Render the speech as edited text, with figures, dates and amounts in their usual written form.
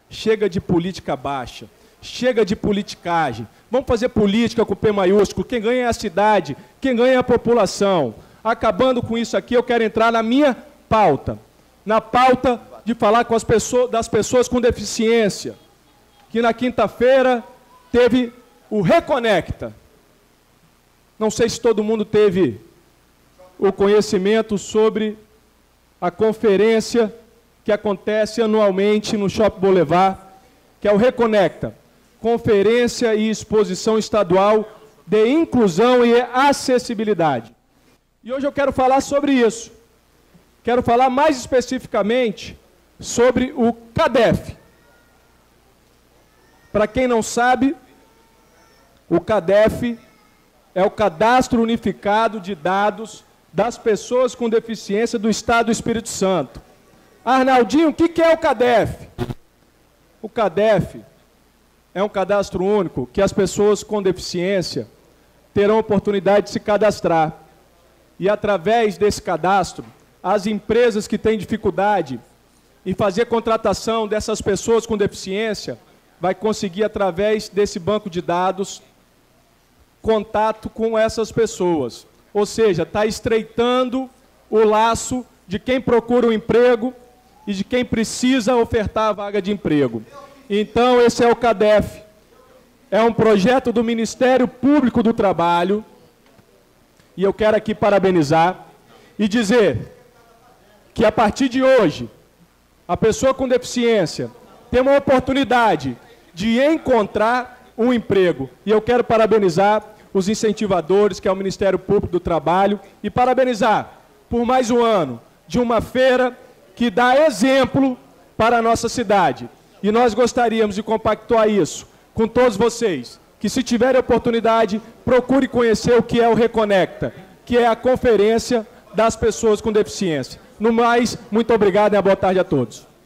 chega de política baixa, chega de politicagem. Vamos fazer política com P maiúsculo, quem ganha é a cidade, quem ganha é a população. Acabando com isso aqui, eu quero entrar na minha pauta, na pauta de falar com das pessoas com deficiência, que na quinta-feira teve o Reconecta. Não sei se todo mundo teve o conhecimento sobre a conferência que acontece anualmente no Shopping Boulevard, que é o Reconecta, Conferência e Exposição Estadual de Inclusão e Acessibilidade. E hoje eu quero falar sobre isso. Quero falar mais especificamente sobre o CADEF. Para quem não sabe, o CADEF é o Cadastro Unificado de Dados das Pessoas com Deficiência do Estado do Espírito Santo. Arnaldinho, o que é o CADEF? O CADEF é um cadastro único que as pessoas com deficiência terão a oportunidade de se cadastrar. E através desse cadastro, as empresas que têm dificuldade em fazer contratação dessas pessoas com deficiência vai conseguir, através desse banco de dados, contato com essas pessoas. Ou seja, está estreitando o laço de quem procura um emprego e de quem precisa ofertar a vaga de emprego. Então, esse é o CADEF. É um projeto do Ministério Público do Trabalho. E eu quero aqui parabenizar e dizer que, a partir de hoje, a pessoa com deficiência tem uma oportunidade de encontrar um emprego. E eu quero parabenizar os incentivadores, que é o Ministério Público do Trabalho, e parabenizar por mais um ano de uma feira que dá exemplo para a nossa cidade. E nós gostaríamos de compactuar isso com todos vocês, que, se tiverem oportunidade, procure conhecer o que é o Reconecta, que é a Conferência das Pessoas com Deficiência. No mais, muito obrigado e boa tarde a todos.